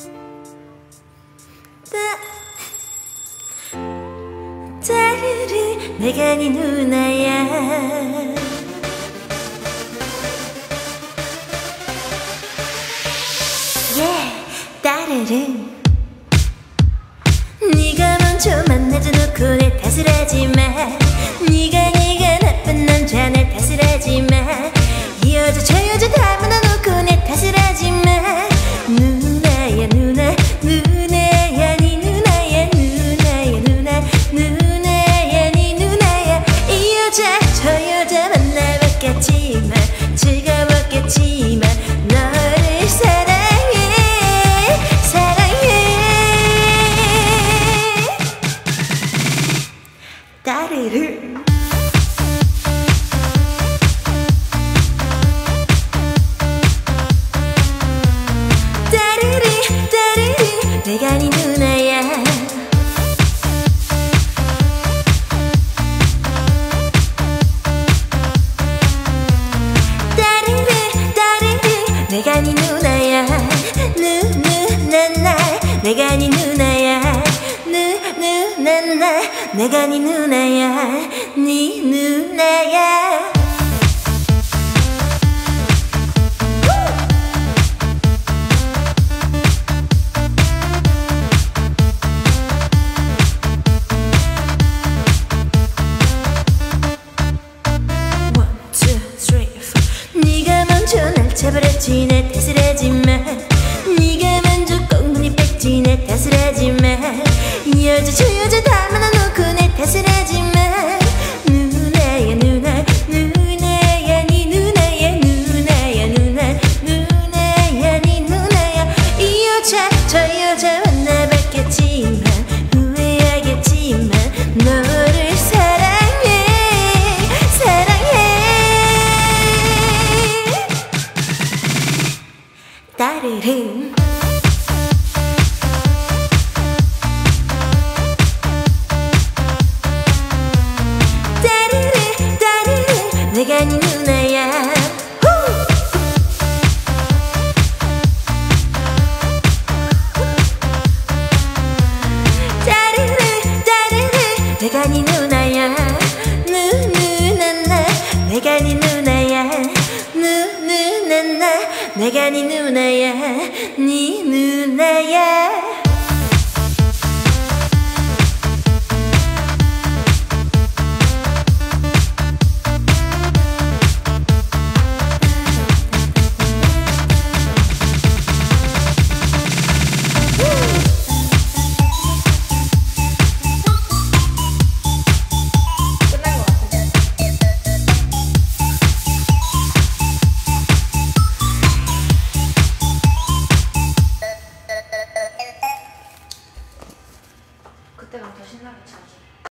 따르릉 내가 네 누나야. 따르릉 네가 먼저 만나줘놓고 내 탓을 하지마. 네가 나쁜 남자 내 탓을 하지마. 이 여자 저 여자 다 만나놓고 내 탓을 하지마. 누나야 누나 누나야 네 누나야 누나야 누나 누나야 네 누나야. 이 여자 저 여자 만나봤겠지만 즐거웠겠지만 너를 사랑해 따르릉 따르릉 따르릉 내가 네 누나야. 따르릉 따르릉 내가 네 누나야. 누누나나 내가 네 누나야. 누누나나 내가 네 누나야. 네 누나야. 네가 먼저 날 잡아렸지 내 탓을 하지마. 네가 먼저 꽁무니 뺐지 내 탓을 하지마. 이 여자 저 여자 다 만나놓고 내 탓을 하지마. 누나야 누나 누나야 네 누나야 누나야 누나 누나야 네 누나야. 이 여자 저 여자 만나봤겠지만 후회하겠지만 너를 사랑해 따르릉 따르릉 따르릉 내가 네 누나야. 따르릉 따르릉 내가 네 누나야. 누누나나 내가 네 누나야. 누누나나 내가 네 누나야. 네 누나야.